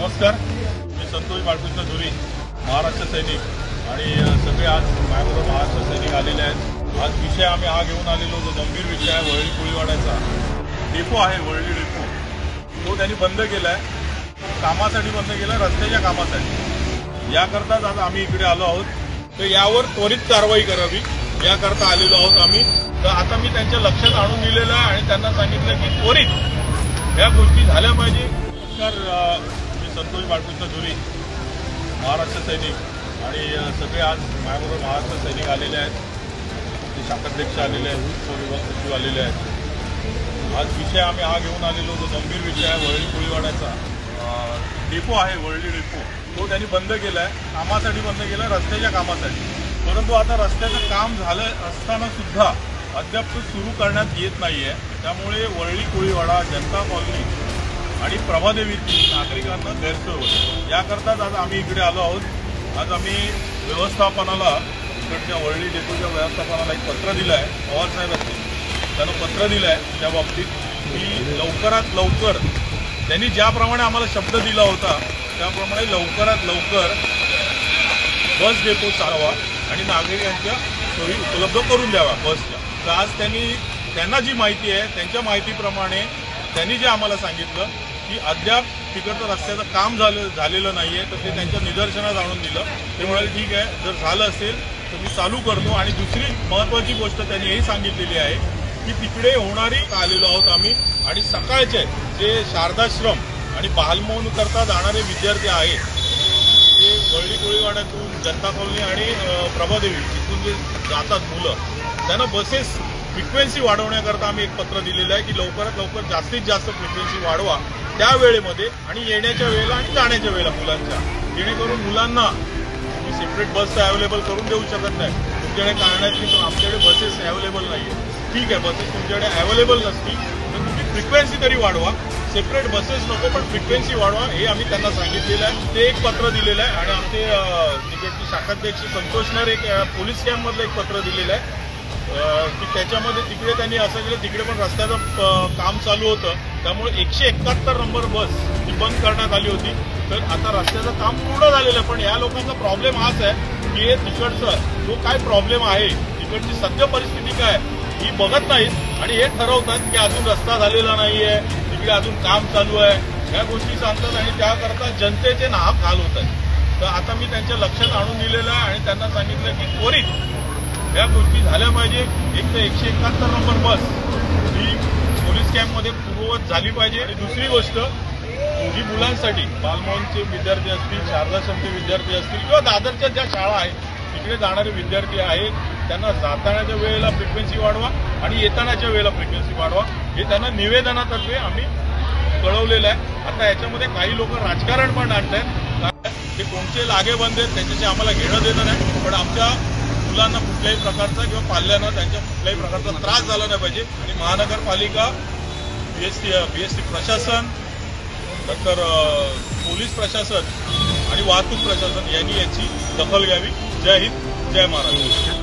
नमस्कार, मी संतोष बाळकृष्ण धुरी, महाराष्ट्र सैनिक आणि सगळे आज माझ्याबरोबर महाराष्ट्र सैनिक आलेले आहेत। आज विषय आम्ही हा घेऊन आलेलो होतो, गंभीर विषय आहे वरळी कोळीवाड्याचा डेपो आहे। वरळी डेपो तो त्यांनी बंद केलाय, कामासाठी बंद केला, रस्त्याच्या कामासाठी। याकरताच आज आम्ही इकडे आलो आहोत। तर यावर त्वरित कारवाई करावी याकरता आलेलो आहोत आम्ही। तर आता मी त्यांच्या लक्षात आणून दिलेलं आहे आणि त्यांना सांगितलं की त्वरित या गोष्टी झाल्या पाहिजे। तर मी संतोष बाळकृष्ण धुरी, महाराष्ट्र सैनिक आणि सगळे आज माझ्याबरोबर महाराष्ट्र सैनिक आलेले आहेत, ते शाखाध्यक्ष आलेले आहेत, उपविभाग सचिव आलेले आहेत। आज विषय आम्ही हा घेऊन आलेलो होतो, गंभीर विषय आहे वरळी कोळीवाड्याचा डेपो आहे। वरळी डेपो तो त्यांनी बंद केलाय, कामासाठी बंद केला, रस्त्याच्या कामासाठी। परंतु आता रस्त्याचं काम झालं असताना सुद्धा अद्याप तो सुरू करण्यात येत नाहीये। त्यामुळे वरळी कोळीवाडा, जनता कॉलनी आणि प्रभादेवी नागरिकांना गैरसोय होते। याकरताच आज आम्ही इकडे आलो आहोत। आज आम्ही व्यवस्थापनाला, इकडच्या वरळी डेपोच्या व्यवस्थापनाला एक पत्र दिलं आहे, पवार साहेबांनी त्यांना पत्र दिलं आहे त्या बाबतीत की लवकरात लवकर त्यांनी ज्याप्रमाणे आम्हाला शब्द दिला होता त्याप्रमाणे लवकरात लवकर बस डेपो चालवा आणि नागरिकांच्या सोयी उपलब्ध करून द्यावा बसच्या। तर आज त्यांना जी माहिती आहे त्यांच्या माहितीप्रमाणे त्यांनी जे आम्हाला सांगितलं की अद्याप तिकडचं रस्त्याचं काम झालेलं नाहीये, तर ते त्यांच्या निदर्शनास आणून दिलं। ते म्हणाले ठीक आहे, जर झालं असेल तर मी चालू करतो। आणि दुसरी महत्त्वाची गोष्ट त्यांनी हे सांगितलेली आहे की तिकडे होणारी आलेलो आहोत आम्ही आणि सकाळचे जे शारदाश्रम आणि बालमोहन करता जाणारे विद्यार्थी आहेत, ते वरळी कोळीवाड्यातून जनता कॉलनी आणि प्रभादेवी तिथून जे जातात मुलं, त्यांना बसेस फ्रिक्वेन्सी वाढवण्याकरता आम्ही एक पत्र दिलेलं आहे की लवकरात लवकर जास्तीत जास्त फ्रिक्वेन्सी वाढवा त्या वेळेमध्ये आणि येण्याच्या वेळेला आणि जाण्याच्या वेळेला मुलांच्या, जेणेकरून मुलांना तुम्ही सेपरेट बस अवेलेबल करून देऊ शकत नाही तुमच्याकडे, कारणाची पण आमच्याकडे बसेस अवेलेबल नाहीये। ठीक आहे, बसेस तुमच्याकडे अवेलेबल नसतील तर तुम्ही फ्रिक्वेन्सी तरी वाढवा, सेपरेट बसेस नको पण फ्रिक्वेन्सी वाढवा, हे आम्ही त्यांना सांगितलेलं आहे। ते एक पत्र दिलेलं आहे आणि आमचे तिकडचे शाखाध्यक्ष संतोषनर एक पोलीस कॅम्पमधलं एक पत्र दिलेलं आहे की त्याच्यामध्ये तिकडे त्यांनी असं केलं, तिकडे पण रस्त्याचं काम चालू होतं, त्यामुळे 171 नंबर बस ही बंद करण्यात आली होती। तर आता रस्त्याचं काम पूर्ण झालेलं आहे, पण या लोकांचा प्रॉब्लेम हाच आहे की हे तिकडचा जो काय प्रॉब्लेम आहे, तिकडची सद्य परिस्थिती काय ही बघत नाहीत आणि हे ठरवतात की अजून रस्ता झालेला नाहीये, तिकडे अजून काम चालू आहे, या गोष्टी सांगतात आणि त्याकरता जनतेचे नाहक हाल होत आहेत। तर आता मी त्यांच्या लक्षात आणून दिलेलं आहे आणि त्यांना सांगितलं की त्वरित या गोष्टी झाल्या पाहिजे। एक तर 171 नंबर बस ही पोलीस कॅम्पमध्ये पूर्ववत झाली पाहिजे आणि दुसरी गोष्ट ही मुलांसाठी, बालमोहनचे विद्यार्थी असतील, शारदाश्रमचे विद्यार्थी असतील किंवा दादरच्या ज्या शाळा आहेत तिकडे जाणारे विद्यार्थी आहेत, त्यांना जातानाच्या वेळेला फ्रिक्वेन्सी वाढवा आणि येतानाच्या वेळेला फ्रिक्वेन्सी वाढवा, हे त्यांना निवेदनातर्फे आम्ही कळवलेलं आहे। आता याच्यामध्ये काही लोक राजकारण पण आणतात, ते कोणते लागेबंद आहेत त्याच्याशी आम्हाला घेणं देणं नाही, पण आमच्या मुलांना कुठल्याही प्रकारचा किंवा पाल्यांना त्यांच्या कुठल्याही प्रकारचा त्रास झाला नाही पाहिजे। आणि महानगरपालिका, बीएसटी प्रशासन, नंतर पोलीस प्रशासन आणि वाहतूक प्रशासन यांनी याची दखल घ्यावी। जय हिंद, जय महाराष्ट्र।